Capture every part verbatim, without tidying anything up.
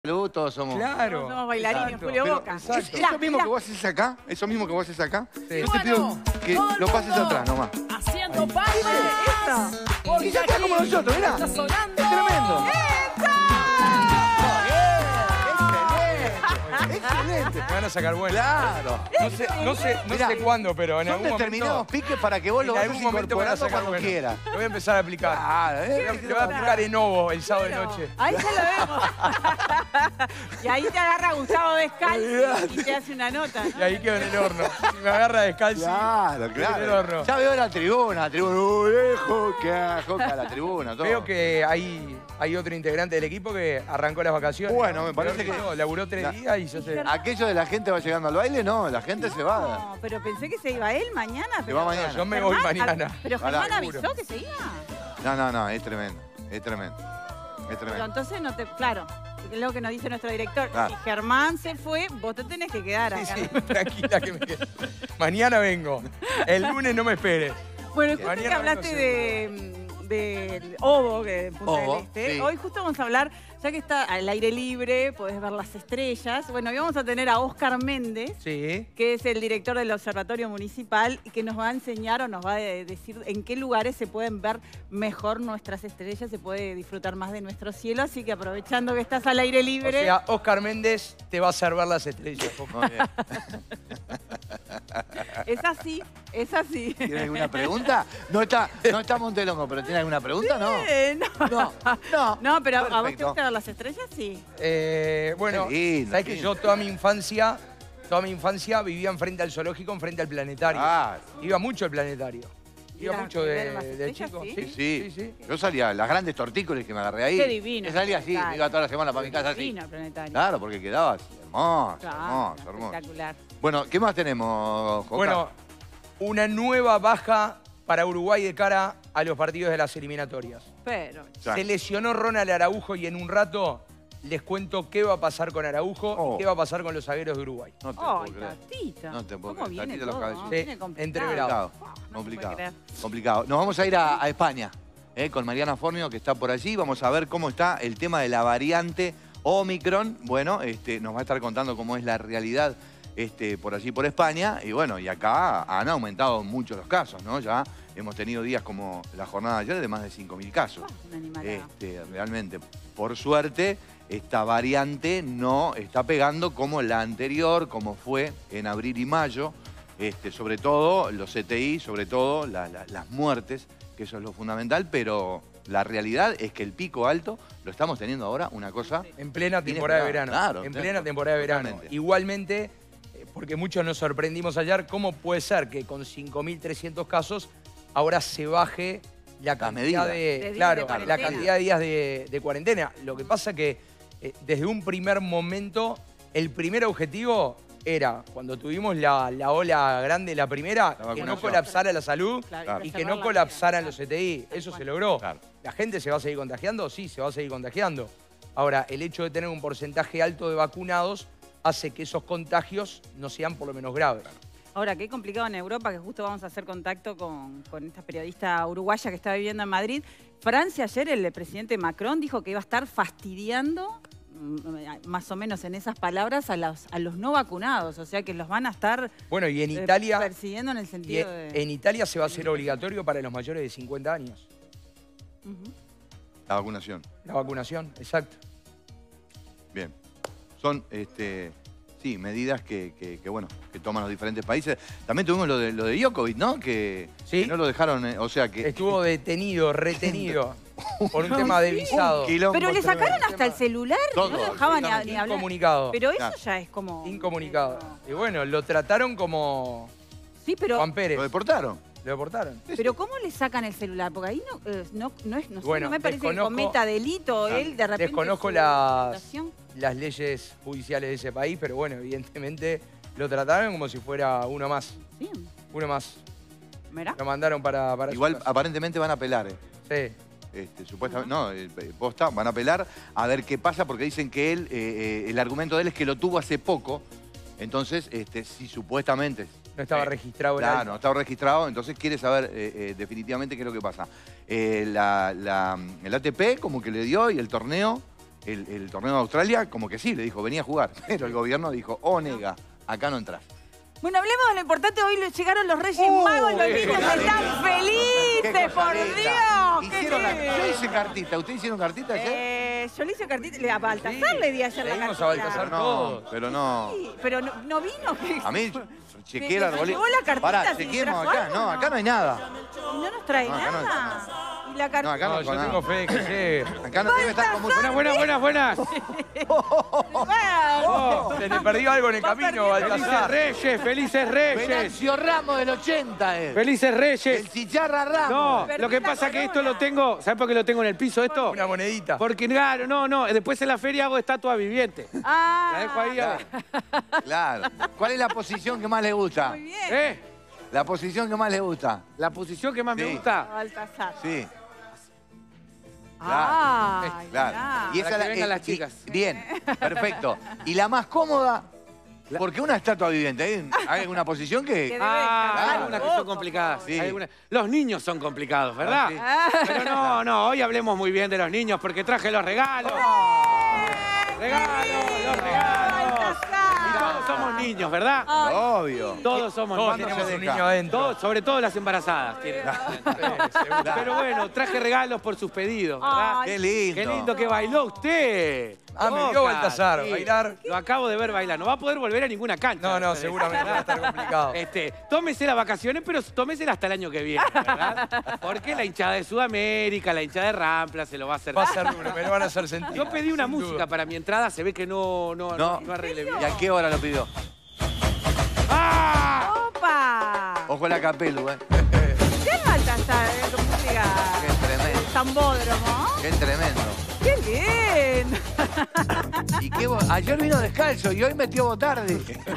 Todos somos... Claro. Todos somos bailarines, Exacto, Julio pero- Boca. exacto. Es- Eso mismo que vos haces acá, eso mismo que vos haces acá, Sí. yo te Bueno, pido que todo el lo pases mundo atrás nomás. Haciendo palmas. Porque Y ya está aquí como nosotros, mirá. está sonando. Es tremendo. Me ¡Excelente! van a sacar vuelo. ¡Claro! No sé, no sé, no Mirá, sé cuándo, pero en Son algún determinados momento... piques para que vos lo En vayas algún momento van a incorporando sacar cuando vuelo. quieras. Lo voy a empezar a aplicar. Claro, Lo ¿eh? voy a aplicar en Ovo el sábado de noche. Ahí ya lo vemos. Y ahí te agarra Gustavo Descalzi y te hace una nota, Y ¿no? ahí quedo en el horno. Si me agarra descalzo. Claro, en el horno. claro. Ya veo la tribuna, la tribuna. ¡Uy, viejo! ¡Qué joca la tribuna! Todo. Veo que hay, hay otro integrante del equipo que arrancó las vacaciones. Bueno, me parece Peor que- yo, laburó tres La- días y ya se... Aquello de la gente va llegando al baile, no, la gente se va. No, pero pensé que se iba él mañana. Pero va mañana. Yo me voy Germán, mañana. a- Pero Pará, Germán seguro. avisó que se iba. No, no, no, es tremendo, es tremendo. Es Pero tremendo. entonces no te... Claro, es lo que nos dice nuestro director. Claro. Si Germán se fue, vos te tenés que quedar Sí, acá. sí, tranquila que me quedo. Mañana vengo. El lunes no me esperes. Bueno, justo Mañana que hablaste vengo de, del Ovo, que de Punta Ovo, del Este, sí. hoy justo vamos a hablar, ya que está al aire libre, podés ver las estrellas. Bueno, hoy vamos a tener a Óscar Méndez, Sí. que es el director del Observatorio Municipal y que nos va a enseñar o nos va a decir en qué lugares se pueden ver mejor nuestras estrellas, se puede disfrutar más de nuestro cielo. Así que aprovechando que estás al aire O libre... sea, Óscar Méndez te va a hacer ver las estrellas. Muy bien. Es así, es así. ¿Tiene alguna pregunta? No está, no está Montelongo, pero ¿tiene alguna pregunta? No. Eh, no. No, no. No, pero ¿a vos te Perfecto. gusta ver las estrellas? Sí. Eh, bueno, Qué lindo, sabes qué que lindo. yo toda mi infancia, toda mi infancia vivía enfrente al zoológico, enfrente al planetario. Ah, Iba mucho al planetario. Iba Mira, mucho ¿y de, ver las de estrellas, chico. sí? sí, sí. sí, sí. Yo salía, las grandes tortícolis que me agarré ahí. Qué divino. Yo salía así, me iba toda la semana para mi casa así. Divino el planetario. Claro, porque quedabas hermoso, Claro, hermoso, hermoso. espectacular. Bueno, ¿qué más tenemos, Joca? Bueno, una nueva baja para Uruguay de cara a los partidos de las eliminatorias. Pero, Ya. Se lesionó Ronald Araujo y en un rato les cuento qué va a pasar con Araujo Oh. y qué va a pasar con los zagueros de Uruguay. No te puedo ¡ay, creer. Tatita! No te puedo ¿Cómo creer, viene Tatita los todo? cabellos. ¿no? Sí, Viene complicado. entreverado. Complicado, No se puede complicado, creer. complicado. Nos vamos a ir a, a España, eh, con Mariana Fornio, que está por allí. Vamos a ver cómo está el tema de la variante Omicron. Bueno, este, nos va a estar contando cómo es la realidad este, por allí, por España. Y bueno, y acá han aumentado mucho los casos, ¿no? Ya hemos tenido días como la jornada de ayer de más de cinco mil casos. Ah, una animalada. Este, realmente, por suerte, esta variante no está pegando como la anterior, como fue en abril y mayo. Este, sobre todo los C T I, sobre todo la- la- las muertes, que eso es lo fundamental, pero la realidad es que el pico alto lo estamos teniendo ahora, una cosa... En plena temporada de Inesperado, verano. claro, en claro, plena temporada de verano. totalmente. Igualmente, eh, porque muchos nos sorprendimos ayer, ¿cómo puede ser que con cinco mil trescientos casos ahora se baje la cantidad medidas. de, De días claro, de la cuarentena. cantidad de días de, de cuarentena? Lo que pasa que eh, desde un primer momento, el primer objetivo era, cuando tuvimos la, la ola grande, la primera, La que no vacunación. colapsara la salud Claro, y que cerrar no la colapsaran vida. los C T I. Tal Eso cual. se logró. Claro. ¿La gente se va a seguir contagiando? Sí, se va a seguir contagiando. Ahora, el hecho de tener un porcentaje alto de vacunados hace que esos contagios no sean por lo menos graves. Ahora, qué complicado en Europa, que justo vamos a hacer contacto con, con esta periodista uruguaya que está viviendo en Madrid. Francia, ayer el presidente Macron dijo que iba a estar fastidiando, mm, más o menos en esas palabras, a los, a los no vacunados. O sea, que los van a estar Bueno, y en eh, Italia, persiguiendo en el y sentido de... en Italia se va a hacer obligatorio para los mayores de cincuenta años. Ujú. La vacunación. La vacunación, exacto. Bien. Son, este, sí, medidas que, que- que, bueno, que toman los diferentes países. También tuvimos lo de, lo de Djokovic, ¿no? Que, Sí. que no lo dejaron, eh, o sea que... Estuvo detenido, retenido, por un tema de visado. Un quilombo Pero le tremendo. sacaron hasta el celular, Todo, no lo dejaban ni, a- absolutamente. ni hablar. Incomunicado. Pero eso Claro. ya es como... Incomunicado. Y bueno, lo trataron como Sí, pero... Juan Pérez. ¿Lo deportaron? Lo deportaron. Pero ¿cómo le sacan el celular? Porque ahí no, eh, no, no, es, no, sé, Bueno, no me parece que desconozco- cometa delito Claro. él de repente. Desconozco su las, reputación. las leyes judiciales de ese país, pero bueno, evidentemente lo trataron como si fuera uno más. Sí, Uno más. mirá. Lo mandaron para, para su Igual casa. aparentemente van a apelar, eh. Sí. Este, supuestamente, no, eh, posta, van a apelar a ver qué pasa, porque dicen que él, eh, eh, el argumento de él es que lo tuvo hace poco, entonces, este, si supuestamente... No estaba eh, registrado el Claro, alto. no estaba registrado, entonces quiere saber eh, eh, definitivamente qué es lo que pasa. Eh, la, la- el A T P como que le dio y el torneo el, el torneo de Australia, como que sí, le dijo, venía a jugar. Pero el gobierno dijo, oh, nega, acá no entras. Bueno, hablemos de lo importante. Hoy llegaron los Reyes Oh, Magos, los qué niños cosa están linda. felices, Qué cosa por linda. Dios. Hicieron la- qué Yo lindo. hice cartita. ¿Ustedes hicieron cartita ayer? Eh, yo le hice cartita, le- a Baltasar le di ayer la leímos cartita. a Baltasar no, todos. pero no. Sí, pero no, no vino. A mí, chequeé Me- el me arbolito. llevó la cartita, Pará, si chequeemos trajo acá. algo, No, no. acá no hay nada. No nos trae No, acá no nada. Y la No, cartita. acá no, No, hay yo nada. tengo fe de que llegue. Acá no debe estar con mucho... Buenas, buenas, buenas, buenas. Oh, se le perdió algo en el Va camino, perdiendo. Felices Baltasar. Reyes, felices Reyes. Venancio Ramos del ochenta, eh. Felices Reyes. El Chicharra Ramos. No, Perdí lo que la pasa es que esto corona. lo tengo, ¿sabes por qué lo tengo en el piso esto? Una monedita. Porque, claro, no, no, después en la feria hago estatua viviente. Ah, La dejo ahí. a- Claro. ¿Cuál es la posición que más le gusta? muy bien. ¿Eh? La posición que más le gusta. La posición que más Sí. me gusta. Baltasar. Sí, Ay, claro. mirá. Y Para que la- vengan eh, las y- chicas. Bien, perfecto. ¿Y la más cómoda? Porque una estatua viviente, ¿hay, hay alguna posición que...? Que- Ah, Debe hay dejar algunas que un son poco, complicadas. sí. hay algunas- Los niños son complicados, ¿verdad? sí. Pero no, no, hoy hablemos muy bien de los niños porque traje los regalos. Regalos, los regalos. Y todos somos niños, ¿verdad? Ay, Obvio. Todos somos Todos niños. tenemos se un deja? niño adentro. Todos, sobre todo las embarazadas. tienen. Pero bueno, traje regalos por sus pedidos, ¿verdad? Ay, Qué lindo. Qué lindo que bailó usted. Ah, me vio Boca, Baltasar bailar. Lo acabo de ver bailar. No va a poder volver a ninguna cancha. No, no, Ustedes. seguramente va a estar complicado. Este, tómese las vacaciones, pero tómesela hasta el año que viene, ¿verdad? Porque la hinchada de Sudamérica, la hinchada de Rampla se lo va a hacer. Va a ser duro, me lo van a hacer sentir. Yo pedí una sin música duda. para mi entrada, se ve que no, no, no, No. no arreglé bien. ¿Y a qué hora lo pidió? ¡Ah! ¡Opa! Ojo la capelu, ¿eh? ¿Qué es Baltasar? eh, con música Qué tremendo. tambódromo. Qué tremendo. ¡Qué bien! ¿Y qué bo- Ayer vino descalzo y hoy metió botardi.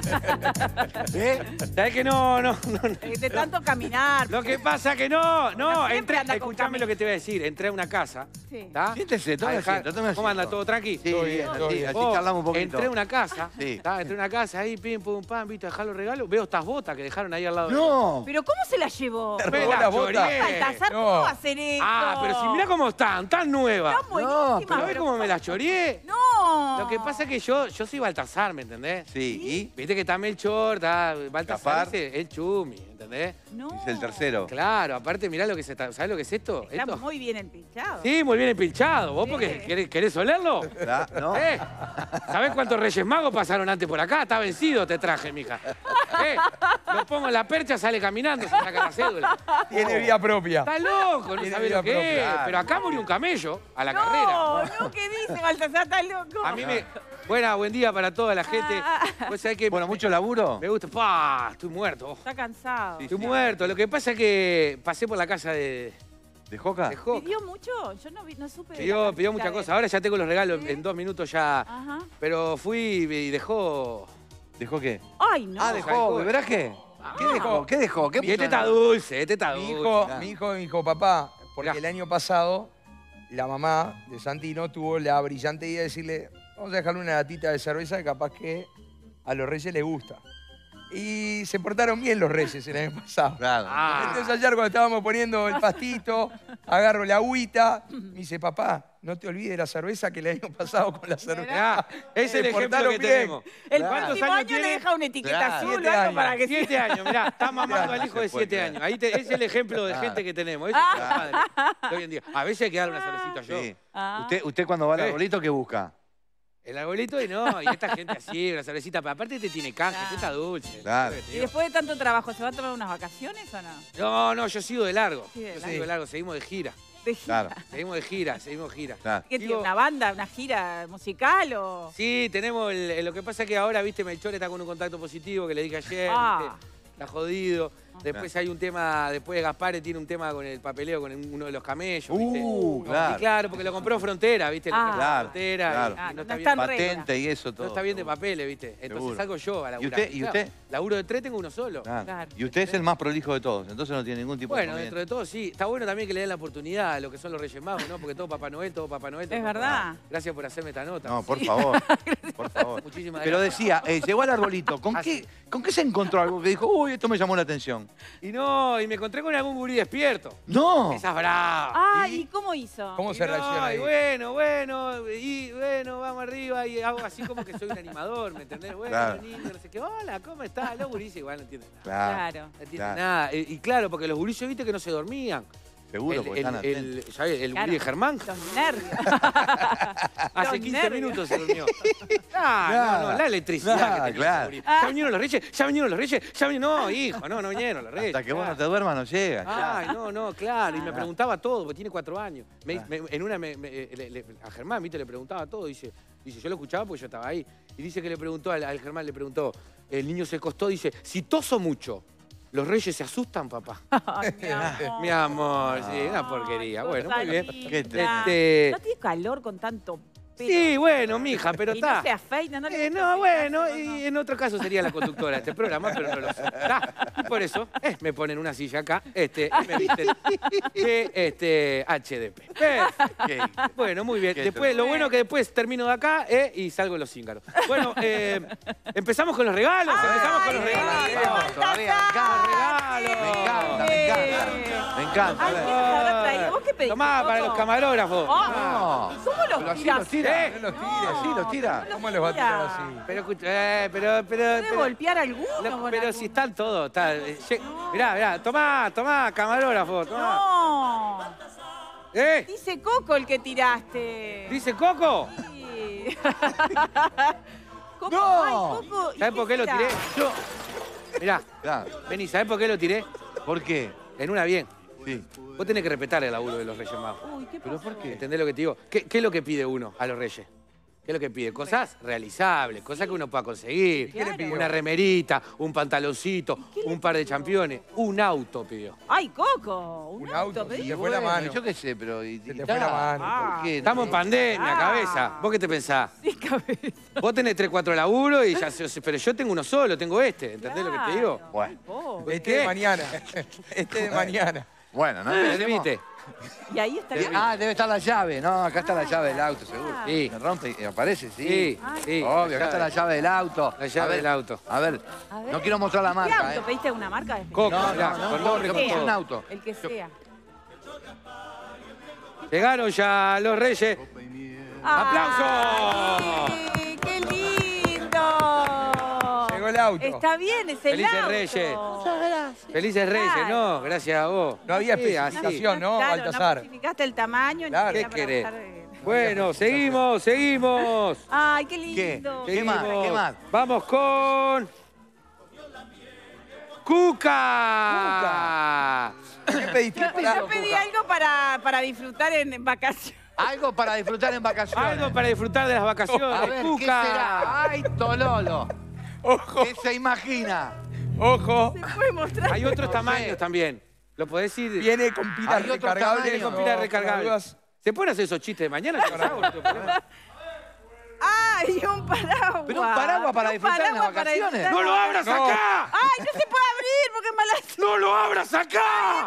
¿Eh? ¿Sabes que no, no, no? no. Eh, De tanto caminar. Lo que pasa que no, no, No siempre entré, anda con escuchame camisa. lo que te voy a decir, entré a una casa, Sí. ¿está? Siéntese, tome A dejar- asiento, tome ¿Cómo anda? asiento. ¿Todo tranqui? Sí, Todo bien, bien, así, todo bien. así Oh, charlamos un poquito. Entré a una casa, Sí. ¿está? Entré a una casa ahí, pim, pum, pam, viste, a dejar los regalos, veo estas botas que dejaron ahí al lado. de- No. ¿Pero cómo se la llevó? Te Me robó la la bota. choreé. Baltasar, No. ¿cómo va a hacer esto? Ah, pero si mira cómo están, tan nuevas. Están buenísimas. pero ¿Sabés pero- cómo me las choreé? No. Lo que pasa es que yo, yo soy Baltasar, ¿me entendés? Sí, Viste que está Melchor, está Baltasar, Gaspar. ese es Chumi, ¿entendés? No. y es el tercero. Claro, aparte mirá lo que se está, ¿sabés lo que es esto? Está ¿Esto? muy bien empilchado. Sí, muy bien empilchado. ¿Vos Sí. porque querés, querés olerlo? ¿Ah? ¿No? ¿Eh? ¿Sabés cuántos Reyes Magos pasaron antes por acá? Está vencido, te traje, mija. ¿Eh? Lo pongo en la percha, sale caminando, se saca la cédula. Tiene vida propia. Está loco, no Tiene sabés vida lo que propia. es. Pero acá murió un camello a la no, carrera. no, ¿qué dice Baltasar? Está loco. A mí me... Buena, buen día para toda la gente. Vos sabés que Bueno, mucho laburo. me gusta... ¡Pah! Estoy muerto. Está cansado. Sí, Estoy muerto. Lo que pasa es que pasé por la casa de, ¿De Joca? de Joca. ¿Pidió mucho? Yo no, vi, no supe. de la Pidió, casita pidió muchas de- cosas. Ahora ya tengo los regalos. ¿Sí? En dos minutos ya... Ajá. Pero fui y dejó... ¿Dejó qué? Ay, no. Ah, dejó, ¿beberaje? ¿Qué dejó? ¿Qué dejó? ¿Qué Y este puso? está dulce, este está Mi dulce. hijo, Ah. mi hijo me dijo, papá, porque Mirá. el año pasado la mamá de Santino tuvo la brillante idea de decirle, vamos a dejarle una latita de cerveza que capaz que a los reyes les gusta. Y se portaron bien los reyes el año pasado. Claro. Ah. Entonces ayer cuando estábamos poniendo el pastito, agarro la agüita, me dice, papá, no te olvides la cerveza que el año pasado con la cerveza. Mirá, es Se el ejemplo portaron que bien. tenemos. El Claro. próximo años año le tiene? deja una etiqueta Claro. azul o Siete algo años. para que Siete años, mirá, está mamando al hijo de Se fue, siete claro. años. Ahí te- es el ejemplo de Claro. gente que tenemos. Ese es el padre de hoy en día. A veces hay que darle una cervecita yo. Sí. Ah. ¿Usted, ¿Usted cuando va al Eh. arbolito qué busca? El arbolito y no, y esta gente así, una cervecita. Pero aparte te tiene canje, Claro. este está dulce. Claro. ¿Y después de tanto trabajo, se va a tomar unas vacaciones o no? No, no, yo sigo de largo. Sí, de Yo largo. sigo de largo, seguimos de gira. De gira. Claro, Seguimos de gira, seguimos de gira. claro. ¿Qué tiene? Digo- ¿Una banda, una gira musical o...? Sí, tenemos el, el- lo que pasa es que ahora, viste, Melchor está con un contacto positivo que le dije ayer, Ah. viste, está jodido. Después hay un tema, después Gaspar tiene un tema con el papeleo con uno de los camellos, ¿viste? Uh, Y claro. claro, porque lo compró Frontera, ¿viste? Lo Ah. compró Claro, Frontera, y- claro. y Ah, no no está está bien. en regla. Patente y eso todo. No está bien de papeles, ¿viste? Entonces Seguro. salgo yo a laburar. usted- y Claro, usted? Laburo de tres, tengo uno solo. Claro. Claro. Y usted es el más prolijo de todos, entonces no tiene ningún tipo Bueno, de dentro inconveniente. de todo sí. Está bueno también que le den la oportunidad a lo que son los Reyes Magos, ¿no? Porque todo Papá Noel, todo Papá Noel. todo Es Papá verdad. Noel. Gracias por hacerme esta nota. No, por favor, por favor. Muchísimas Pero gracias. decía, eh, llegó al arbolito, ¿con Ah, qué, sí. ¿con qué se encontró algo que dijo, uy, esto me llamó la atención? hicieron? Y no, y me encontré con algún gurí despierto. ¡No! Esa es brava. Ah, ¿y cómo hizo? ¿Cómo Y se no, reacciona ahí? y bueno, bueno, y bueno, vamos arriba y hago así como que soy un animador, ¿me entendés? Bueno, Claro. niño, no sé qué, hola, ¿cómo estás? Los gurises igual no entienden nada. Claro. Claro. No entienden Claro. nada. Y, y claro, porque los gurises, viste que no se dormían. Seguro, el, porque el, están el, atentos. ¿sabés? El Claro. gurí de Germán, Los nervios. hace los quince nervios. minutos se durmió. Ah, no, Nada. no, la electricidad Nada, que tenía claro. ese gurí. ¿Ya vinieron los reyes? ¿Ya vinieron los reyes? ¿Ya vinieron? No, hijo, no, no vinieron los reyes. Hasta que vos no claro. te duermas no llega. Ay, no, no, claro. Y me Claro. preguntaba todo, porque tiene cuatro años. Me- Claro. me- en una, me- me- le- le- a Germán, viste, le preguntaba todo. Dice, dice, yo lo escuchaba porque yo estaba ahí. Y dice que le preguntó, al, al Germán le preguntó, el niño se acostó, dice, si toso mucho, ¿los reyes se asustan, papá? Ay, mi amor. Mi amor, sí, una porquería. Ay, Bueno, cosa muy bien. linda. Qué triste. Este- No tiene calor con tanto pelo. Sí, bueno, mija, pero Y no está. se afeita, no le Eh, gusta no, bueno, afeitarse, no, y en otro caso sería la conductora de este programa, pero no lo sé. Ta. Y por eso eh, me ponen una silla acá este, y me visten de este, H D P. Perfecto. Qué- Bueno, muy bien. Qué Después, lo bueno que después termino de acá eh, y salgo en los cíngaros. Bueno, eh, empezamos con los regalos. Empezamos con los Ay, regalos. qué Todavía, todavía, me encanta. regalos. Me encanta, me encanta. Me encanta. Ay, ¿quién nos habrá traído? ¿Vos qué pediste, Tomá, para Coco? los camarógrafos. Ah, No. ¿Cómo Pero los así tirás? los tira. ¿Eh? No los tires. Así los tira. ¿Cómo les va a tirar así? Pero, escucha, eh, pero, pero, ¿Puede pero- golpear a alguno? No, con pero algún- si están todos. Está, eh, lle- mirá, mirá, tomá, tomá, camarógrafo, tomá. No. ¿Eh? Dice Coco el que tiraste. ¿Dice Coco? Sí. Coco, No. ay, Coco, ¿y ¿Sabés por qué lo será? tiré? Yo. Mirá, Claro. vení, ¿sabés por qué lo tiré? ¿Por qué? En una bien. Sí. Vos tenés que respetar el laburo de los Reyes Magos. Uy, ¿qué ¿Pero pasó? por qué? ¿Entendés lo que te digo? ¿Qué, qué es lo que pide uno a los Reyes? ¿Qué es lo que pide? Cosas realizables, cosas que uno pueda conseguir. ¿Qué le pidió? Una remerita, un pantaloncito, un par de championes, un auto pidió. Ay, Coco, un, Un auto, auto, pedí. se te fue la Bueno, mano. Yo qué sé, pero... y- Se y te fue la ta. mano. Ah. ¿Por qué? Estamos en pandemia, Ah. cabeza. ¿Vos qué te pensás? Sí, cabeza. Vos tenés tres, cuatro laburos y ya se- pero yo tengo uno solo, tengo este. ¿Entendés lo que te digo? Claro. Bueno. Ay, pobre. Este ¿Qué? de mañana. Este de mañana. Bueno, ¿no? ¿Viste? Y ahí está. Eh, Ah, debe estar la llave. No, acá está la llave del auto, seguro. Sí. Se rompe y aparece, sí. Sí, Ay. sí. Obvio, acá está la llave del auto. La llave A ver, del auto. A ver, A ver. no quiero mostrar la ¿Qué marca, auto? ¿eh? ¿Pediste una marca? de- Coco, No, mirá, no, no, con no, nombre, que con es un todo. auto. El que sea. Llegaron ya los Reyes. ¡Aplausos! ¡Ay, qué lindo! Llegó el auto. Está bien, es el Felices auto. Reyes. Felices Reyes, Claro. no, gracias a vos. No había Sí, así. especificación, ¿no, Claro, Baltasar? no especificaste el tamaño. ni Claro. siquiera ¿Qué para querés? usar, eh. Bueno, seguimos, seguimos. Ay, qué ¿Qué? lindo. ¿Qué más? Seguimos. ¿Qué más? Vamos con... ¡Cuca! ¿Qué pediste? Yo, Pará. yo pedí algo para, para disfrutar en, en vacaciones. Algo para disfrutar en vacaciones. Algo para disfrutar de las vacaciones. A ver, ¿qué Cuca. será? ¡Ay, Tololo! Ojo, ¿Qué se imagina? ojo. ¿Se puede mostrar? Hay otros No tamaños sé. también. ¿Lo podés decir? Viene con pilas Hay otro recargables. tamaño. Viene con no, pilas por recargables. las dudas. ¿Se pueden hacer esos chistes de mañana? Yo los hago, no tengo problema. ¡Ay, un paraguas! Pero un paraguas para Un disfrutar en las paraguas para vacaciones. disfrutar. ¡No lo abras No. acá! ¡Ay, no se puede abrir porque es mala ¡No lo abras acá!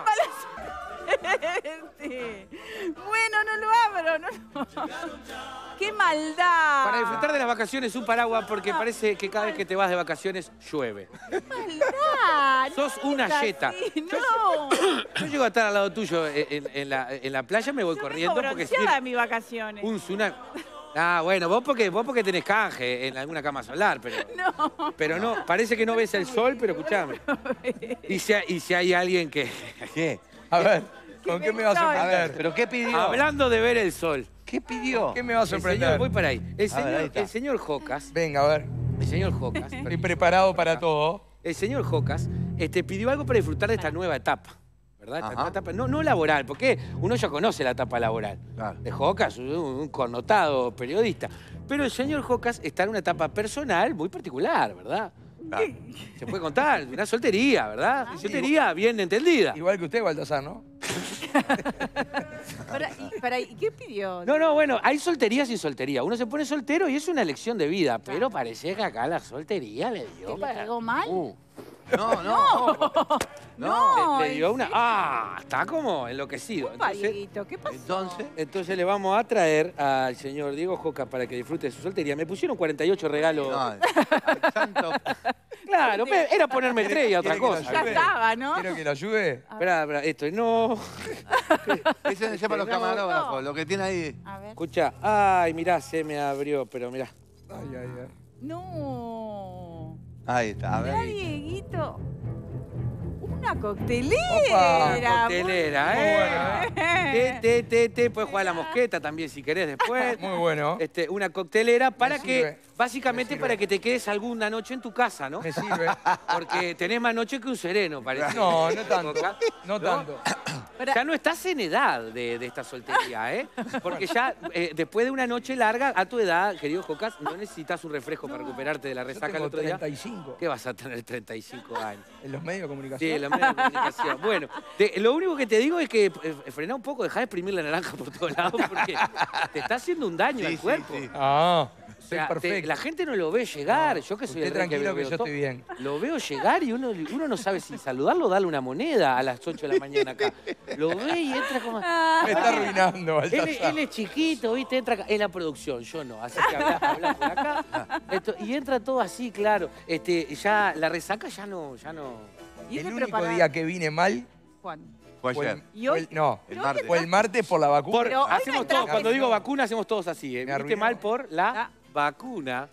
suerte! Bueno, no lo abro, no lo... ¡Qué maldad! Para disfrutar de las vacaciones, un paraguas, porque parece que cada vez que te vas de vacaciones llueve. ¡Maldad! Sos no una digas yeta. así, ¡No! Yo llego a estar al lado tuyo en, en- en la, en la playa, me voy Yo corriendo vengo porque bronceada si de mis vacaciones. un tsunami. Ah, bueno, vos porque, vos porque tenés canje en alguna cama solar, pero. No. Pero no, parece que no ves el sol, pero escuchame. Y si, y si hay alguien que. ¿Qué? A ver, ¿con qué me vas a pensás? A ver, sorprender? ¿pero qué pidió? Hablando de ver el sol. ¿Qué pidió? ¿Qué me vas a El señor, sorprender? voy para ahí. El A ver, ahí señor, está. el señor Jocas, Venga, a ver. el señor Jocas, Estoy preparado para todo. el señor Jocas este, pidió algo para disfrutar de esta nueva etapa. ¿Verdad? Esta Ajá. nueva etapa, no, no laboral, porque uno ya conoce la etapa laboral. Claro. De Jocas, un, un connotado periodista. Pero el señor Jocas está en una etapa personal muy particular, ¿verdad? Claro. Se puede contar, una soltería, ¿verdad? Una soltería bien entendida. Igual que usted, Baltasar, ¿no? Para, y, para, ¿y qué pidió? No, no, bueno, hay solterías y soltería. Uno se pone soltero y es una elección de vida, pero parece que acá la soltería le dio ¿Que le para... pegó mal? Uh. No, no. No. Le, le dio una... ¡Ah! Está como enloquecido. Entonces, Parito, ¿qué pasó? Entonces, entonces le vamos a traer al señor Diego Joca para que disfrute de su soltería. Me pusieron cuarenta y ocho regalos. no, al santo. Claro, pe- era ponerme el tres y otra ¿Quiere que lo cosa. Ya ayude? estaba, ¿no? ¿Quiero que lo ayude? Esperá, esperá, esto, no. Ese es para los No, camarógrafos, no. lo que tiene ahí. A ver. Escucha, ay, mirá, se me abrió, pero mirá. Ay, ay, ay. No. Ahí está, a Mirá, ver. Dieguito. Una coctelera. Opa, Coctelera, muy ¿eh? bien. Te, te, te, te, puedes jugar a la mosqueta también si querés después. Muy bueno. Este, una coctelera para Me que, sirve, básicamente me sirve. para que te quedes alguna noche en tu casa, ¿no? Me sirve. Porque tenés más noche que un sereno, parece. No, no tanto. Coca. No tanto. Para- Ya no estás en edad de, de esta soltería, ¿eh? Porque ya eh, después de una noche larga, a tu edad, querido Jocas, no necesitas un refresco para recuperarte de la Yo resaca el tengo otro día. treinta y cinco. ¿Qué vas a tener treinta y cinco años? En los medios de comunicación. Sí, la media comunicación. Bueno, te- lo único que te digo es que eh, frená un poco, dejá de exprimir la naranja por todos lados porque te está haciendo un daño Sí, al sí, cuerpo. sí. Ah, O soy sea, te- perfecto. la gente no lo ve llegar. Yo que soy Usted el rey tranquilo que veo yo todo, estoy bien. Lo veo llegar y uno, uno no sabe si saludarlo o darle una moneda a las ocho de la mañana acá. Lo ve y entra como... Me está arruinando, Él, Baltasar. él es chiquito, ¿viste? Entra acá. Es la producción, yo no. Así que habla, habla por acá. Esto- y entra todo así, claro. Este, ya, la resaca ya no, ya no. Y El ese único preparar- día que vine mal Juan. Fue fue ayer. el, ¿Y hoy? fue el- no, El martes. fue el martes por la vacuna. Por- Pero hoy no hacemos entraste- todo, cuando digo vacuna, hacemos todos así. ¿eh? Me Viste arruinó. mal por la Ah. vacuna.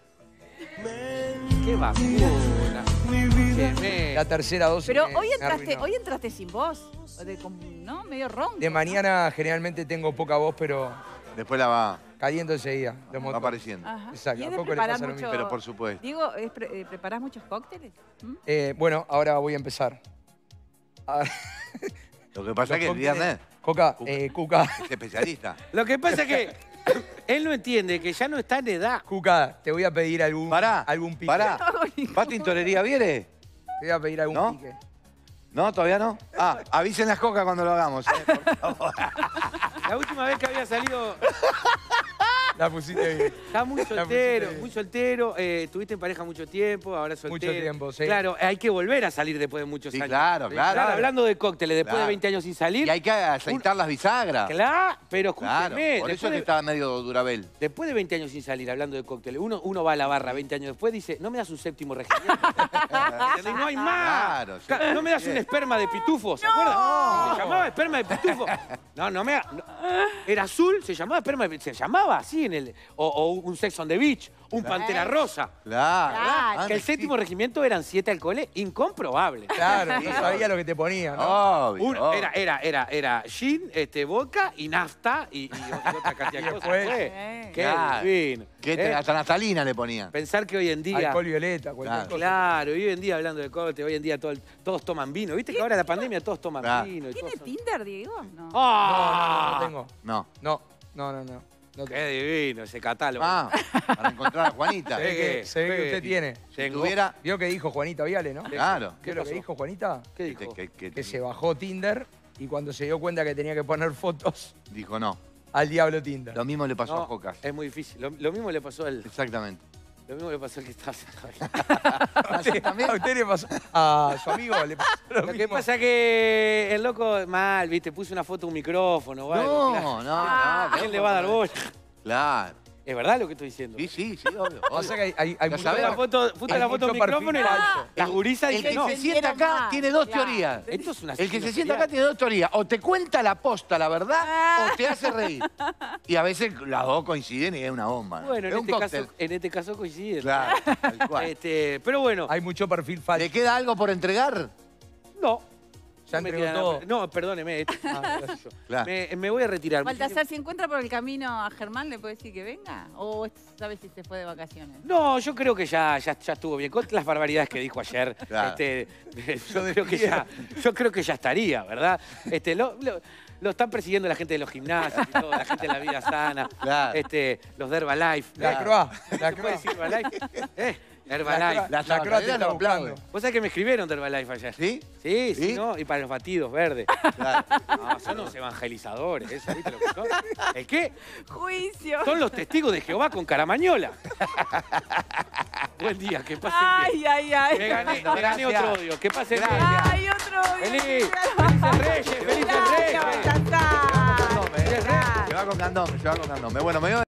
¿Qué vacuna? Che, me- La tercera dosis. Pero me- hoy me entraste, arruinó. hoy entraste sin voz. O de com- ¿No? Medio ronco. De mañana generalmente tengo poca voz, pero Después la va, caliento enseguida. Los va motores. apareciendo. Ajá. Exacto, ¿Y es a de poco le preparar pasa lo mucho- mismo. Pero por supuesto. Digo, ¿es pre- eh, ¿preparás muchos cócteles? ¿Mm? Eh, bueno, ahora voy a empezar. A ver, Lo que pasa es que el los viernes Coca, eh, Cuca, es especialista. Lo que pasa es que él no entiende que ya no está en edad. Cuca, te voy a pedir algún, Pará, algún pique. pará. No, ningún- ¿Va tintorería viene? Te voy a pedir algún ¿No? pique. No, todavía no. Ah, avisen las cocas cuando lo hagamos. eh, por favor. La última vez que había salido, La pusiste bien. está muy pusiste soltero, bien. muy soltero. Eh, tuviste en pareja mucho tiempo, ahora soltero. Mucho tiempo, sí. Claro, hay que volver a salir después de muchos Sí, años. claro, claro. Hablando de cócteles, después Claro. de veinte años sin salir. Y hay que aceitar las bisagras. Claro, pero Claro, escúcheme. por eso después, que de, está medio durabel. después de veinte años sin salir, hablando de cócteles, uno, uno va a la barra veinte años después y dice, no me das un séptimo regimiento. ¿Entendés? No hay más. Claro, sí. Ca- No me das un esperma de pitufo, ¿se acuerdan? Se llamaba esperma de pitufo. No, no me da- no. Era azul, se llamaba esperma de se llamaba así en el. O, o un Sex on the Beach, un Pantera Rosa. Claro. Claro. Ah, Que el sí. sétimo regimiento eran siete alcoholes, incomprobable. Claro, no sabía lo que te ponía, ¿no? Obvio, Un- obvio. era, era, era, era gin, este, vodka y nafta y, y otra cantidad de Y cosas. después- Fue. Qué Claro. divino. Que ¿eh? te- hasta naftalina le ponían. Pensar que hoy en día... Alcohol violeta, cualquier Claro. cosa. Claro, y hoy en día hablando de cóctel, hoy en día todo el- todos toman vino. ¿Viste que ahora la pandemia todos toman Claro. vino? Y ¿Tiene cosas? Tinder, Diego? No. ¡Ah! No, no, no tengo. No. No, no, no, no. no Qué tengo. divino ese catálogo. Ah, para encontrar a Juanita. Se ve que, Eh, se ve que eh, usted tiene. Si Tengo- tuviera... ¿Vio que dijo Juanita Viale, no? Claro. ¿Qué es lo que pasó? dijo Juanita? ¿Qué dijo? Que, que- Que se bajó Tinder y cuando se dio cuenta que tenía que poner fotos, Dijo no. al diablo Tinder. Lo mismo le pasó No, a Jocas. es muy difícil. Lo, lo mismo le pasó al... Exactamente. Lo mismo le pasó al que estaba haciendo ahí. ¿A usted, a usted le pasó? A su amigo le pasó lo, Lo que mismo. pasa que el loco, mal, viste, puso una foto de un micrófono. o algo, claro. No, no, Ah. no. ¿Quién le va a dar bola? Claro. ¿Es verdad lo que estoy diciendo? Sí, sí, sí, obvio. Pasa obvio. que hay, hay, hay Ya mucho- Puso la sabemos. foto, puso Hay la foto del mucho perfil micrófono y la- falso. las gurisas El dicen que no. se sienta acá más. tiene dos Claro. teorías. Esto es una El que se una sienta serial. acá tiene dos teorías. O te cuenta la posta, la verdad, Ah. o te hace reír. Y a veces las dos coinciden y es una bomba. ¿no? Bueno, es en un este, cóctel. caso, en este caso coincide. Claro, tal cual. Este, pero bueno, Hay mucho perfil falso. ¿Le queda algo por entregar? no. Ya no me entregó queda todo. nada por- No, perdóneme. este- ah, gracias yo. Claro. me, me voy a retirar. Baltasar, si encuentra por el camino a Germán, ¿le puede decir que venga? ¿O sabe si se fue de vacaciones? No, yo creo que ya, ya, ya estuvo bien. Con las barbaridades que dijo ayer, Claro. este, yo, creo que ya, yo creo que ya estaría, ¿verdad? Este, lo, lo- lo están persiguiendo la gente de los gimnasios y todo, la gente de la vida sana, Claro. este, los de Herbalife. La Claro. Croa. La ¿Se puede Croa. decir Herbalife? ¿Eh? La Herbalife. Croa- La La Croa te tabacalera está lo aplaude. buscando. ¿Vos sabés que me escribieron de Herbalife ayer? ¿Sí? Sí, sí, ¿Sí? ¿no? Y para los batidos verdes. Claro. No, son los evangelizadores, ¿eso viste lo que son? ¿El qué? ¡Juicio! Son los testigos de Jehová con caramañola. Buen día, que pasen bien. ¡Ay, ay, ay! Me gané, me gané otro odio. Que pasen bien. ¡Ay, otro! Feliz, felices Reyes, felices Gracias, Reyes. Baltasar. Se va con candombe, Gracias. se va con candombe, se va con candombe. Bueno, me voy a